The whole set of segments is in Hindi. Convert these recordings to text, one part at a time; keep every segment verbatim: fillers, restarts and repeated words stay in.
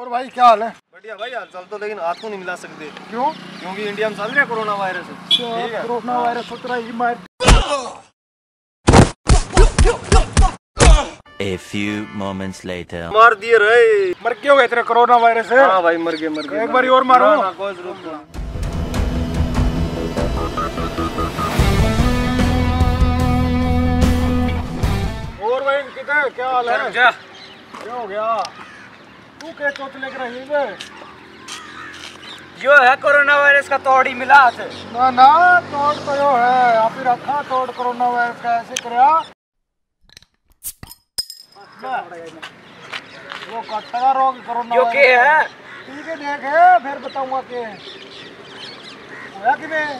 और भाई क्या हाल है? बढ़िया भाई, हाल चाल तो, लेकिन हाथ को नहीं मिला सकते। क्यों? क्योंकि इंडिया में चल रहा है कोरोना वायरस। कोरोना वायरस हो रहा है मार। A few moments later. मार दिए रहे। मर क्यों गए तेरे कोरोना वायरस से? हाँ भाई मर गए मर गए। एक बार और मारो। ना, ना, कोई जरूरत नहीं। और भाई किधर क्या हाल है? क्या क्या हो गया? तू क्या चोट लेकर रही है? जो है कोरोना वायरस का तोड़ ही मिला थे। ना ना तोड़ तो यो है, आप ही रखा तोड़ कोरोना वायरस का ऐसे करया। वो कटका रोग कोरोना जो के है? ठीक है देखे फिर बताऊंगा के होया कि मैं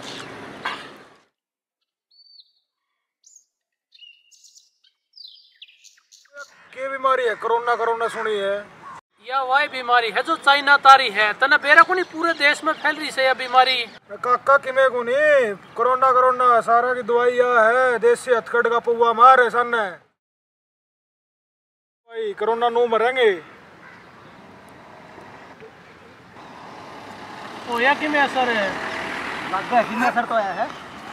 के बीमारी है कोरोना कोरोना सुनी है या वही बीमारी है जो चाइना तारी है तना बेरा को नहीं पूरे देश में फैल रही से यह बीमारी। काका किमे को नहीं कोरोना कोरोना सारा की दवाई या है देसी हथकड़ का पौवा मार है सन है भाई कोरोना नो मरेंगे। होया कि में असर है लगता है कि असर तो आया है।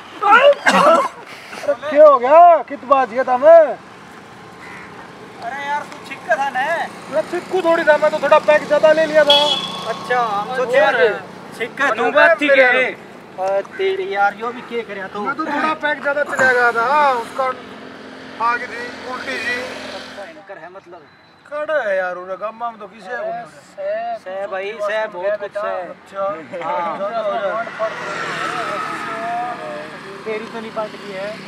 अरे क्या हो गया कित बात ये था मैं? अरे यार तू छिक्का था ना? मैं छिक्कू थोड़ी था, मैं तो थोड़ा पैक ज्यादा ले लिया था। अच्छा हम सोचे छिक्का तू बात थी के तेरी यार यो भी के करया तू? मैं तो थोड़ा पैक ज्यादा चला गया था उसका आगे थी उल्टी जी कर है मतलब खड़ा है यार उन्हें गम्मा में तो किसे है से भाई से बहुत कुछ है। अच्छा तेरी तो नहीं पट गई है।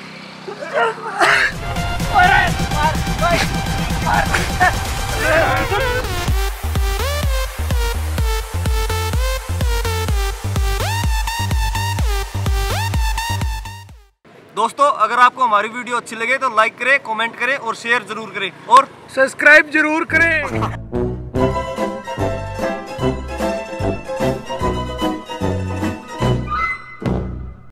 दोस्तों अगर आपको हमारी वीडियो अच्छी लगे तो लाइक करें, कमेंट करें और शेयर जरूर करें और सब्सक्राइब जरूर करें।